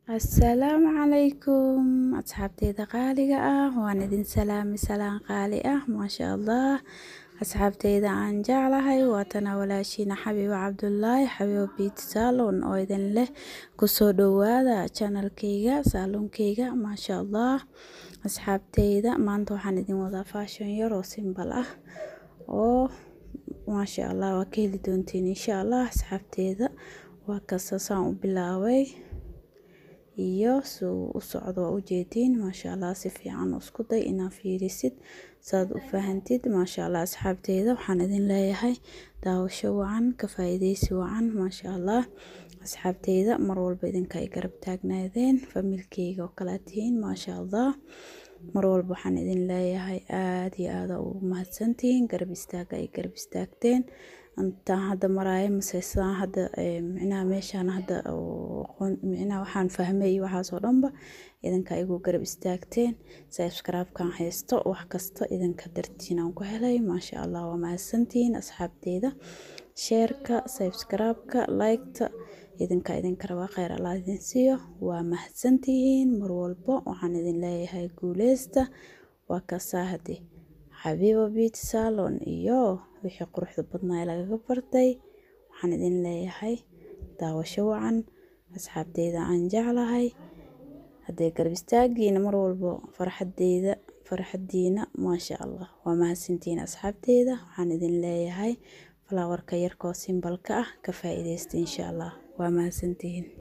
السلام عليكم أصحابتي قالقة وأنا دين سلامي سلام قالقة ما شاء الله. أصحابتي إذا عن جعلها وتناولاشين حبيب عبد الله حبيب بيت سالون أو إذن له كسودو هذا channel كيغا سالون كيغا ما شاء الله. أصحابتي إذا ما أنتو حندين وضع فاشون يرو سيمبل أو ما شاء الله وكيل دونتين إن شاء الله. أصحابتي إذا وكسسان بلاوي iyo soo u socdo u jeedin ma sha Allah si fiican isku day ina fiirisid saad u fahantid ma sha Allah. asxaabteeda waxaan idin leeyahay daawasho wacan ka faa'iideysi wacan ma sha Allah. asxaabteeda mar walba idinka ay garab taagnaadeen familkeyga oo kala tihiin ma sha Allah. mar walba waxaan idin leeyahay aad iyo aad u mahadsantiin garab istaaga ay garab istaagteen anta hada maraay masaysan hada macnaha meeshaan hada macnaha waxaan fahmay waxa soo dhanba idinka igu garab istaagteen subscribe kan haysto wax kasta idinka dartiin aan ku helay ma sha Allah. waa mahadsantiin asxaabteeda share-ka subscribe-ka like-ta idinka raba khayr Allah idin siiyo waa mahadsantiin mar walba waxaan idin leeyahay guuleysta waa ka saahdi حبيبة بيت سالون iyo wixii quruxda badnaa laga bartay waxaan idin leeyahay daawasho wacan asxaabteeda aan jeclahay haday garab istaagiina mar walba farxadiina ma sha Allah. waa mahadsantiin asxaabteeda waxaan idin leeyahay flower ka yarko simbalka ah ka faa'iideysta insha Allah. waa mahadsantiin.